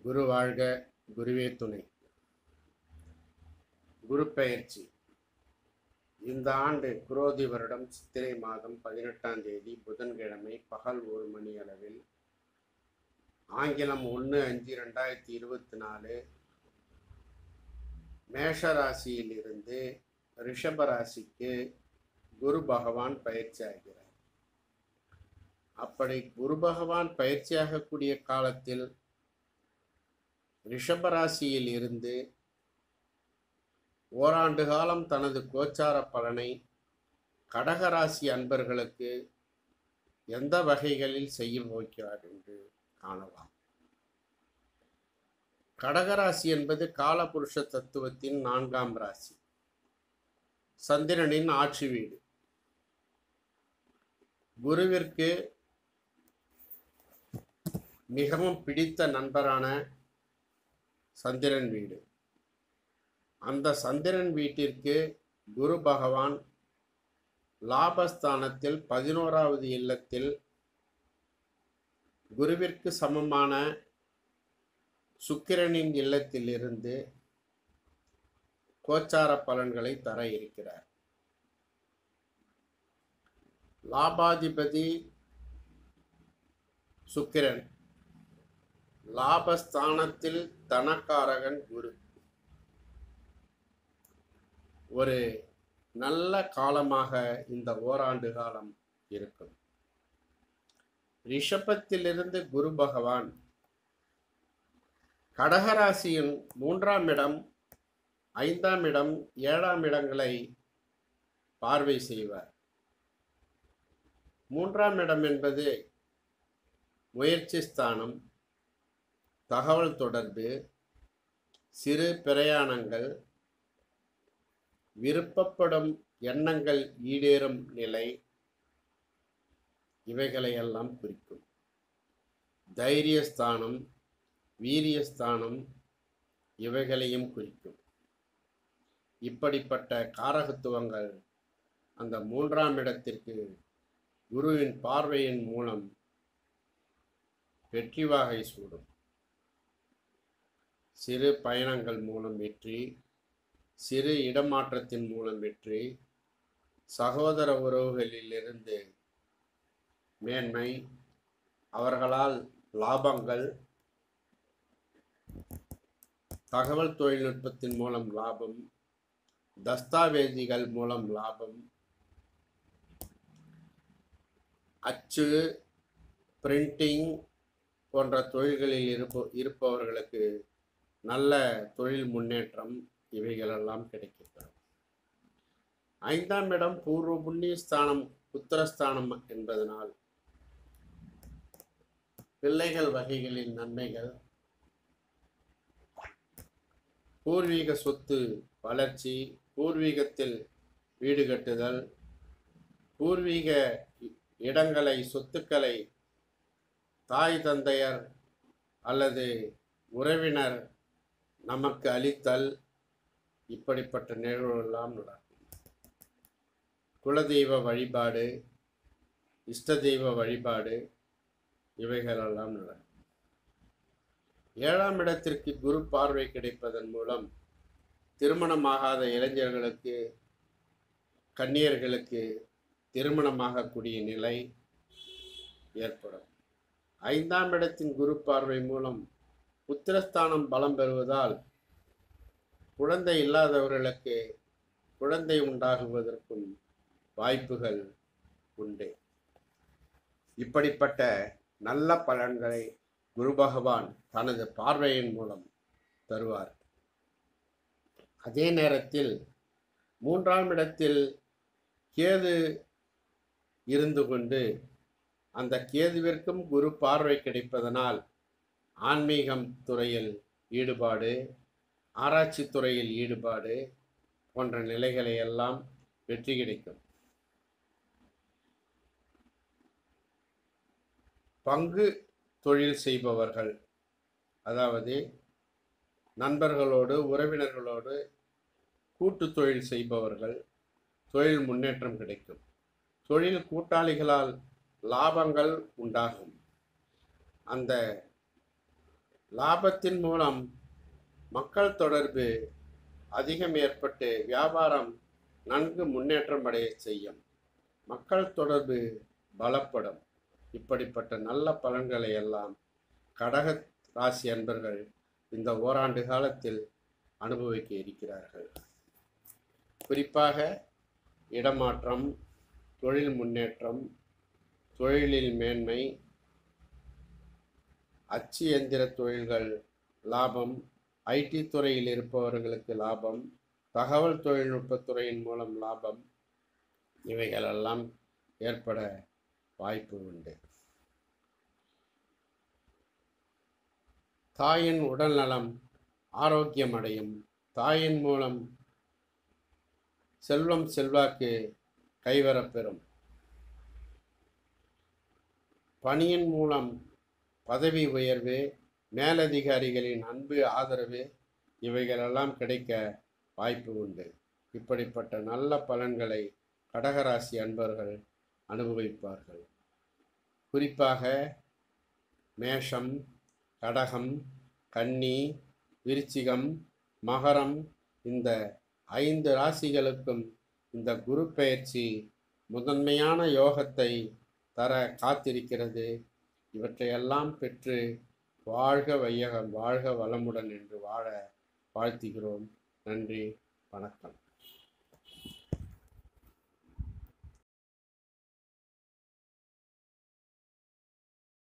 குரு வாழ்க, குருவே துணை. குரு பெயர்ச்சி இந்த ஆண்டு குரோதி வருடம் சித்திரை மாதம் 18ஆம் தேதி புதன்கிழமை பகல் 1 மணி அளவில், ஆங்கிலம் 1/5/2024 மேஷ ராசியில் இருந்து ரிஷப ராசிக்கு குரு பகவான் பயிற்சி ஆகிறார். அப்படி குரு பகவான் பயிற்சியாகக்கூடிய காலத்தில் ரிஷபராசியில் இருந்து ஓராண்டு காலம் தனது கோச்சார பலனை கடகராசி அன்பர்களுக்கு எந்த வகைகளில் செய்ய போகிறார் என்று காணலாம். கடகராசி என்பது காலபுருஷ தத்துவத்தின் 4ஆம் ராசி, சந்திரனின் ஆட்சி வீடு. குருவிற்கு மிகவும் பிடித்த நண்பரான சந்திரன் வீடு. அந்த சந்திரன் வீட்டிற்கு குரு பகவான் லாபஸ்தானத்தில் 11வது இல்லத்தில் குருவிற்கு சமமான சுக்கிரனின் இல்லத்தில் இருந்து கோச்சார பலன்களை தர இருக்கிறார். லாபாதிபதி சுக்கிரன், லாபஸ்தானத்தில் தனக்காரகன் குரு. ஒரு நல்ல காலமாக இந்த ஓராண்டு காலம் இருக்கும். ரிஷபத்திலிருந்து குரு பகவான் கடகராசியின் 3ஆம் இடம், 5ஆம் இடம், 7ஆம் இடங்களை பார்வை செய்வார். 3ஆம் இடம் என்பது முயற்சி ஸ்தானம், தகவல் தொடர்பு, சிறு பிரயாணங்கள், விருப்பப்படும் எண்ணங்கள் ஈடேறும் நிலை, இவைகளையெல்லாம் குறிக்கும். தைரியஸ்தானம், வீரியஸ்தானம் இவைகளையும் குறிக்கும். இப்படிப்பட்ட காரகத்துவங்கள் அந்த 3ஆம் இடத்திற்கு குருவின் பார்வையின் மூலம் வெற்றி வாகை சூடும். சிறு பயணங்கள் மூலம் வெற்றி, சிறு இடமாற்றத்தின் மூலம் வெற்றி, சகோதர உறவுகளிலிருந்து மேன்மை, அவர்களால் லாபங்கள், தகவல் தொழில்நுட்பத்தின் மூலம் லாபம், தஸ்தாவேஜிகள் மூலம் லாபம், அச்சு, பிரிண்டிங் போன்ற தொழில்களில் இருப்பவர்களுக்கு நல்ல தொழில் முன்னேற்றம், இவைகளெல்லாம் கிடைக்கப்பெறும். 5ஆம் இடம் பூர்வ புண்ணிய ஸ்தானம், புத்திரஸ்தானம் என்பதனால் பிள்ளைகள் வகைகளின் நன்மைகள், பூர்வீக சொத்து வளர்ச்சி, பூர்வீகத்தில் வீடு கட்டுதல், பூர்வீக இடங்களை, சொத்துக்களை தாய் தந்தையர் அல்லது உறவினர் நமக்கு அளித்தல், இப்படிப்பட்ட நிகழ்வுகளெல்லாம் நடக்கும். குலதெய்வ வழிபாடு, இஷ்ட தெய்வ வழிபாடு இவைகளெல்லாம் நடக்கும். 7ஆம் இடத்திற்கு குரு பார்வை கிடைப்பதன் மூலம் திருமணமாகாத இளைஞர்களுக்கு, கன்னியர்களுக்கு திருமணமாகக்கூடிய நிலை ஏற்படும். 5ஆம் இடத்தின் குரு பார்வை மூலம் புத்திரஸ்தானம் பலம் பெறுவதால் குழந்தை இல்லாதவர்களுக்கு குழந்தை உண்டாகுவதற்கும் வாய்ப்புகள் உண்டு. இப்படிப்பட்ட நல்ல பலன்களை குரு பகவான் தனது பார்வையின் மூலம் தருவார். அதே நேரத்தில் 3ஆம் இடத்தில் கேது இருந்து கொண்டு அந்த கேதுவிற்கும் குரு பார்வை கிடைப்பதனால் ஆன்மீகம் துறையில் ஈடுபாடு, ஆராய்ச்சி துறையில் ஈடுபாடு போன்ற நிலைகளை எல்லாம் வெற்றி கிடைக்கும். பங்கு தொழில் செய்பவர்கள், அதாவது நண்பர்களோடு, உறவினர்களோடு கூட்டு தொழில் செய்பவர்கள் தொழில் முன்னேற்றம் கிடைக்கும். தொழில் கூட்டாளிகளால் லாபங்கள் உண்டாகும். அந்த லாபத்தின் மூலம் மக்கள் தொடர்பு அதிகம் ஏற்பட்டு வியாபாரம் நன்கு முன்னேற்றம் அடைய செய்யும். மக்கள் தொடர்பு பலப்படும். இப்படிப்பட்ட நல்ல பலன்களை எல்லாம் கடக ராசி அன்பர்கள் இந்த ஓராண்டு காலத்தில் அனுபவிக்க இருக்கிறார்கள். குறிப்பாக இடமாற்றம், தொழில் முன்னேற்றம், தொழிலில் மேன்மை, அச்சு எந்திர தொழில்கள் லாபம், ஐடி துறையில் இருப்பவர்களுக்கு லாபம், தகவல் தொழில்நுட்பத்துறையின் மூலம் லாபம், இவைகளெல்லாம் ஏற்பட வாய்ப்பு உண்டு. தாயின் உடல்நலம் ஆரோக்கியம் அடையும். தாயின் மூலம் செல்வம் செல்வாக்கு கைவரப்பெறும். பணியின் மூலம் பதவி உயர்வு, மேலதிகாரிகளின் அன்பு ஆதரவு இவைகளெல்லாம் கிடைக்க வாய்ப்பு உண்டு. இப்படிப்பட்ட நல்ல பலன்களை கடகராசி அன்பர்கள் அனுபவிப்பார்கள். குறிப்பாக மேஷம், கடகம், கன்னி, விருச்சிகம், மகரம் இந்த 5 ராசிகளுக்கும் இந்த குரு பெயர்ச்சி முதன்மையான யோகத்தை தர காத்திருக்கிறது. இவற்றையெல்லாம் பெற்று வாழ்க வையகம், வாழ்க வளமுடன் என்று வாழ வாழ்த்துகிறோம். நன்றி, வணக்கம்.